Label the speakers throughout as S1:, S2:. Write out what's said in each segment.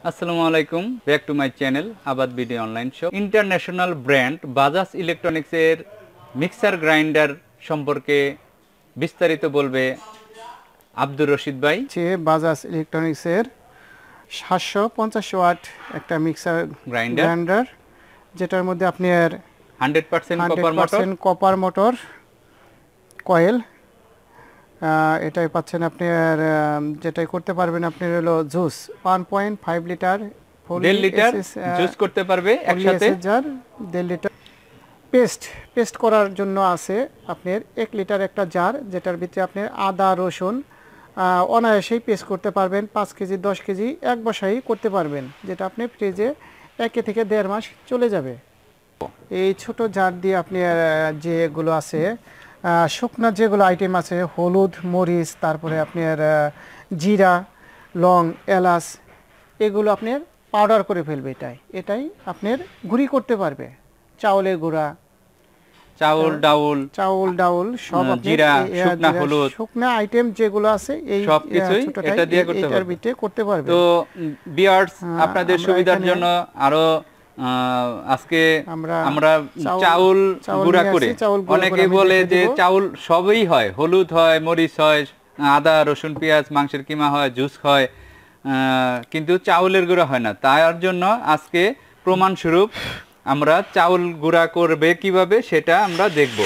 S1: আসসালামু আলাইকুম, back to my channel Abad BD online shop. International brand Bajaj ইলেকট্রনিক্সের মিক্সার গ্রাইন্ডার সম্পর্কে বিস্তারিত বলবে আব্দুর রশিদ ভাই।
S2: বাজাজ ইলেকট্রনিক্সের 750 ওয়াট একটা মিক্সার গ্রাইন্ডার, যেটার মধ্যে আপনার
S1: 100%
S2: কপার মোটর কয়েল, এটাই পাচ্ছেন আপনার। যেটাই করতে পারবেন আপনার হলো জুস 1.5 লিটার
S1: 1.5 লিটার জুস করতে পারবে একসাথে,
S2: 1.5 লিটার। পেস্ট করার জন্য আছে আপনার 1 লিটার একটা জার, যেটার ভিতরে আপনার আদা রসুন অনায়াসেই পেস্ট করতে পারবেন। 5 কেজি 10 কেজি এক বসাই করতে পারবেন, যেটা আপনি ফ্রিজে 1 থেকে 1.5 মাস চলে যাবে। এই ছোট জার দিয়ে আপনি যেগুলো আছে শুকনা যেগুলো আইটেম আছে, হলুদ মরিচ, তারপরে আপনার জিরা লং এলাচ, এগুলো আপনার পাউডার করে ফেলবে। এটাই আপনার গুঁড়ি করতে পারবে। চাউলের গুঁড়া, চাউল ডাউল সব,
S1: জিরা, শুকনা হলুদ,
S2: শুকনা আইটেম যেগুলো আছে এই
S1: সবকিছুই এটা দিয়ে
S2: করতে পারবে।
S1: তো ভিউয়ার্স, আপনাদের সুবিধার জন্য আরো আজকে আমরা চাউল গুঁড়া করে, অনেকে বলে যে চাউল সবই হয়, হলুদ হয়, মরিচ হয়, আদা রসুন পেঁয়াজ, মাংসের কিমা হয়, জুস হয়, কিন্তু চাউলের গুঁড়া হয় না। তার জন্য আজকে প্রমাণস্বরূপ আমরা চাউল গুঁড়া করবে কিভাবে সেটা আমরা দেখব।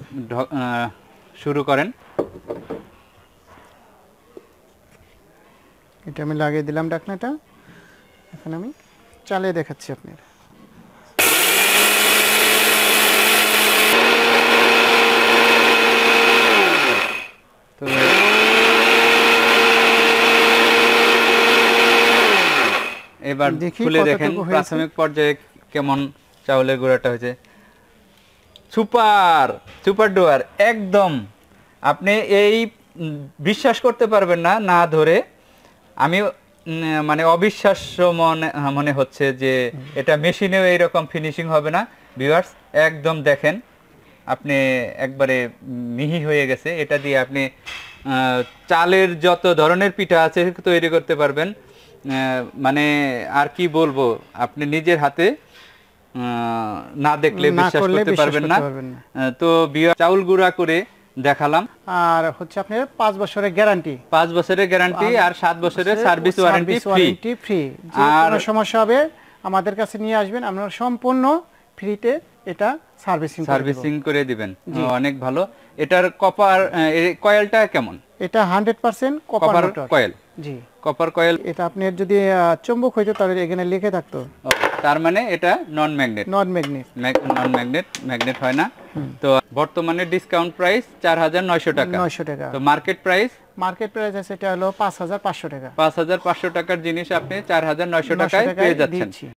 S1: শুরু করেন।
S2: এটা আমি লাগিয়ে দিলাম ঢাকনাটা। এখন আমি চালিয়ে দেখাচ্ছি আপনার।
S1: এবার খুলে দেখেন প্রাথমিক পর্যায়ে কেমন চাউলের গুঁড়াটা হয়েছে। সুপার ডুয়ার একদম, আপনি এই বিশ্বাস করতে পারবেন না, না ধরে আমি মানে অবিশ্বাস্য মনে হচ্ছে যে এটা মেশিনেও এইরকম ফিনিশিং হবে না। ভিউয়ার্স, একদম দেখেন, আপনি একবারে মিহি হয়ে গেছে। এটা দিয়ে আপনি চালের যত ধরনের পিঠা আছে তৈরি করতে পারবেন। মানে আর কি বলবো, আপনি নিজের হাতে না দেখলে বিশ্বাস করতে পারবেন না। তো চাউল গুঁড়া করে দেখালাম।
S2: আর হচ্ছে আপনার 5 বছরের গ্যারান্টি,
S1: 5 বছরের গ্যারান্টি আর 7 বছরের সার্ভিস ওয়ারেন্টি ফ্রি।
S2: আর সমস্যা হবে আমাদের কাছে নিয়ে আসবেন, আমরা সম্পূর্ণ ফ্রিতে এটা সার্ভিসিং করে দিবেন।
S1: অনেক ভালো। এটার কপার কয়েলটা কেমন?
S2: এটা 100% কপার
S1: কয়েল।
S2: জি,
S1: কপার কয়েল।
S2: এটা আপনার যদি চুম্বক হইতো তাহলে এখানে লিখে থাকতো।
S1: তার মানে এটা নন ম্যাগনেট হয় না। তো বর্তমানে ডিসকাউন্ট প্রাইস 4900 টাকা। তো মার্কেট প্রাইস
S2: আছে এটা হলো 5500 টাকা।
S1: 5500 টাকার জিনিস আপনি 4900 টাকায় পেয়ে যাচ্ছেন।